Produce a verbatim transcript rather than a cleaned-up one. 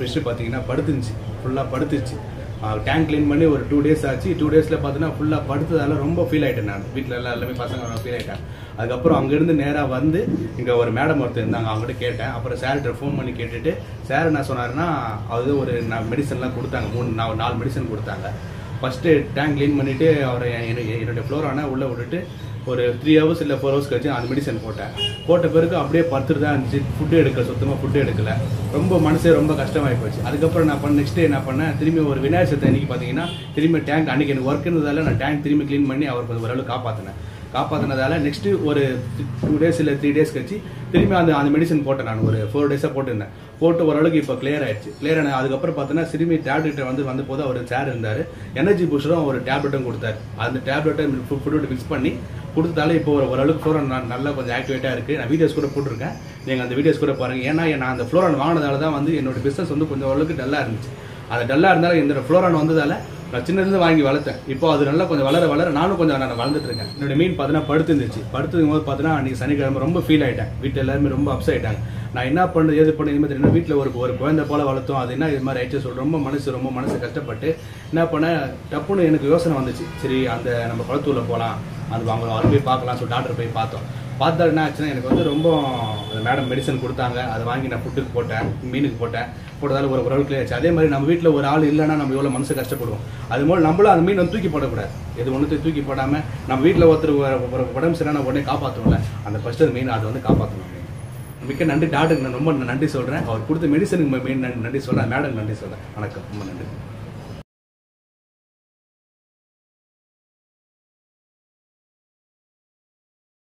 Fish பார்த்தீங்கன்னா படுத்துச்சு, ஃபுல்லாக படுத்துச்சு. Tank clean பண்ணி ஒரு டூ டேஸ் ஆச்சு. டூ டேஸில் பார்த்தீங்கன்னா ஃபுல்லாக படுத்ததால ரொம்ப ஃபீல் ஆகிட்டேன். நான் வீட்டில் எல்லாம் எல்லாமே பசங்க ஃபீல் ஆகிட்டேன். அதுக்கப்புறம் அங்கேருந்து நேராக வந்து இங்கே ஒரு மேடம் ஒருத்தர் இருந்தாங்க, அவங்ககிட்ட கேட்டேன். அப்புறம் சார்கிட்ட ஃபோன் பண்ணி கேட்டுட்டு சார் என்ன சொன்னார்னா, அது ஒரு மெடிசன்லாம் கொடுத்தாங்க, மூணு நாலு நாலு மெடிசன் கொடுத்தாங்க. ஃபஸ்ட்டு டேங்க் க்ளீன் பண்ணிவிட்டு அவரை என்னுடைய ஃப்ளோரான உள்ளே விட்டுட்டு ஒரு த்ரீ ஹவர்ஸ் இல்லை ஃபோர் ஹவர்ஸ் கழிச்சு அந்த மெடிசன் போட்டேன். போட்ட பிறகு அப்படியே படுத்துட்டு தான் இருந்துச்சு. ஃபுட்டு எடுக்கல, சுத்தமாக ஃபுட்டு எடுக்கல. ரொம்ப மனசே ரொம்ப கஷ்டமாகி போச்சு. அதுக்கப்புறம் நான் பண்ண நெக்ஸ்ட் டே என்ன பண்ணேன், திரும்பி ஒரு விநாயகர் சதுர்த்தி அன்றைக்கி பார்த்தீங்கன்னா திரும்பி டேங்க் அன்றைக்கி எனக்கு ஒர்க் இருந்ததால் நான் டேங்க் திரும்பி க்ளீன் பண்ணி அவர் கொஞ்சம் ஓரளவு காப்பாற்றினேன். காப்பாற்றினதால நெக்ஸ்ட்டு ஒரு டூ டேஸ் இல்லை த்ரீ டேஸ் கழிச்சு திரும்பி அந்த அந்த மெடிசன் போட்டேன். நான் ஒரு ஃபோர் டேஸாக போட்டுருந்தேன். போட்டு ஓரளவுக்கு இப்போ கிளியர் ஆயிடுச்சு. கிளியர் ஆன அதுக்கப்புறம் பார்த்தீங்கன்னா திரும்பி டேப்லெட்டை வந்து வந்த போது அவர் சார் இருந்தார், எனர்ஜி பூஸ்டரும் ஒரு டேப்லெட்டும் கொடுத்தாரு. அந்த டேப்லெட்டை ஃபுட்டோட மிக்ஸ் பண்ணி கொடுத்ததால இப்போ ஒரு ஓரளவுக்கு ஃப்ளோரான் நல்லா கொஞ்சம் ஆக்டிவேட்டாக இருக்குது. நான் வீடியோஸ் கூட போட்டிருக்கேன், நீங்கள் அந்த வீடியோஸ் கூட பாருங்கள். ஏன்னா நான் அந்த ஃப்ளோரான் வாங்கினதால தான் வந்து என்னோட பிஸ்னஸ் வந்து கொஞ்சம் ஓரளவுக்கு டல்லாக இருந்துச்சு. அது டல்லாக இருந்தாலும் இந்த ஃப்ளோரான் வந்ததால் நான் சின்னதுலேருந்து வாங்கி வளர்த்தேன். இப்போ அது நல்லா கொஞ்சம் வளர வளர நானும் கொஞ்சம் நான் வளர்ந்துட்டு இருக்கேன். என்னோட மீன் பார்த்தீங்கன்னா படுத்து இருந்துச்சு. படுத்துக்கும் போது பார்த்தீங்கன்னா அன்றைக்கி சனிக்கிழமை ரொம்ப ஃபீல் ஆகிட்டேன். வீட்டில் எல்லாருமே ரொம்ப அப்செட் ஆகிட்டாங்க. நான் என்ன பண்ணுறது ஏது பண்ண இனிமேல் என்ன வீட்டில் ஒரு ஒரு குழந்தை போல் வளர்த்தோம், அது என்ன இது மாதிரி ஆயிடுச்சு சொல்லிட்டு ரொம்ப மனசு ரொம்ப மனசு கஷ்டப்பட்டு என்ன பண்ணேன், டப்புன்னு எனக்கு யோசனை வந்துச்சு. சரி அந்த நம்ம குளத்தூரில் போகலாம், அது அவங்க அவர் போய் பார்க்கலாம் சொல்லி டாக்டர் போய் பார்த்தோம். பார்த்தா என்ன ஆச்சுன்னா எனக்கு வந்து ரொம்ப அந்த மேடம் மெடிசன் கொடுத்தாங்க, அதை வாங்கி நான் ஃபுட்டுக்கு போட்டேன், மீனுக்கு போட்டேன். போட்டதால ஒரு உறவு கிளியர் ஆச்சு. அதே மாதிரி நம்ம வீட்டில் ஒரு ஆள் இல்லைன்னா நம்ம எவ்வளோ மனசு கஷ்டப்படுவோம். அது போல் நம்மளும் அந்த மீன் வந்து தூக்கி போடக்கூடாது. எது ஒன்று தூக்கி போடாமல் நம்ம வீட்டில் ஒருத்தர் ஒரு உடம்பு சரியான உடனே காப்பாற்றணும்ல, அந்த ஃபஸ்ட்டு அந்த மீன் அதை வந்து காப்பாற்றணும். மிக்க நன்றி டாக்டருக்கு நான் ரொம்ப நன்றி சொல்கிறேன். அவர் கொடுத்த மெடிசனுக்கு மெயின் நன்றி சொல்கிறேன், மேடம் நன்றி சொல்கிறேன். வணக்கம், ரொம்ப நன்றி.